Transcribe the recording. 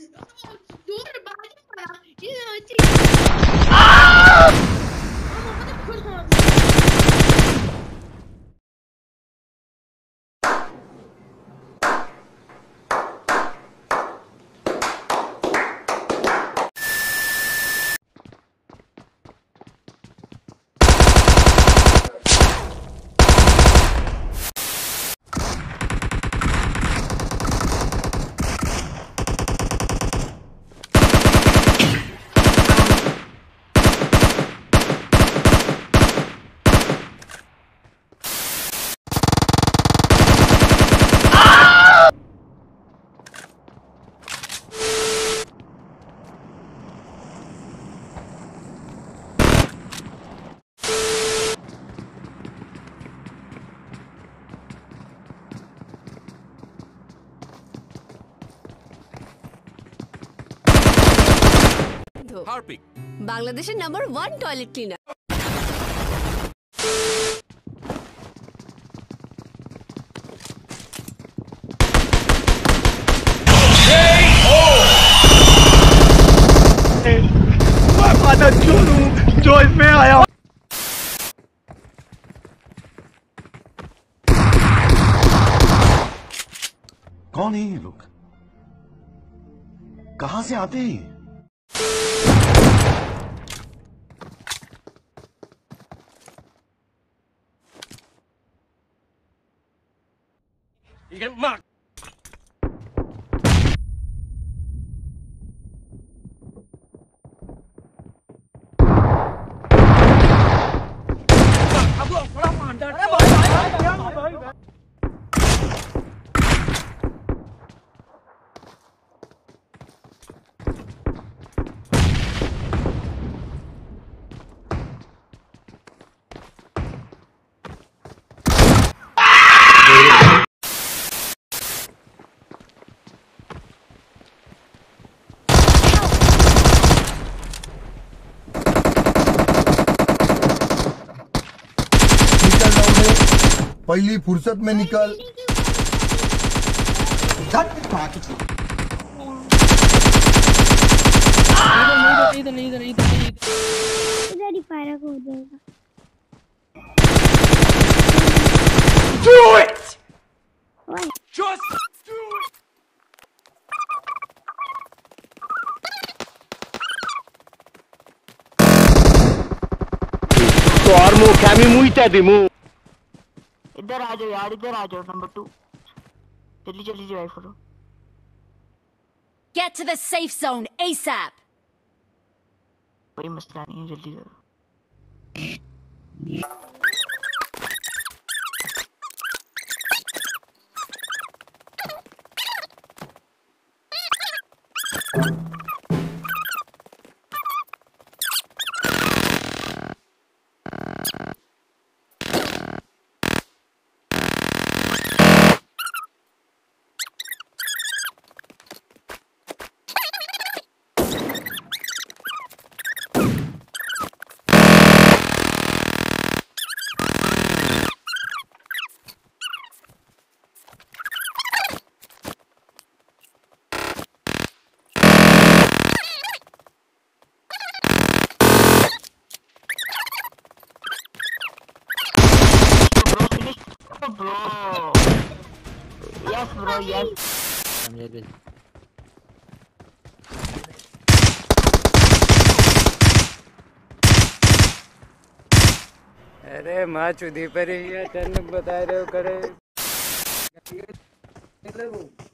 Dur bari bana. Yine öteki. Harpic, বাংলাদেশের number 1 toilet cleaner. मैं माता चोर हूँ जो इसमें आया। कौन है ये लोग? कहां से आते हैं? You get marked. पहली फुर्सत में निकल। इधर ही फायर हो जाएगा। Do it! Just do it! तो आर्मो कैमी मुईता दिमु। इधर आ जाओ यार, इधर आ जाओ नंबर 2। जल्दी जल्दी ड्राइव करो। Get to the safe zone ASAP. कोई मसला नहीं है, जल्दी करो। Bro, yes. अरे माँ चुदी पर ही है, बता रहे हो करे।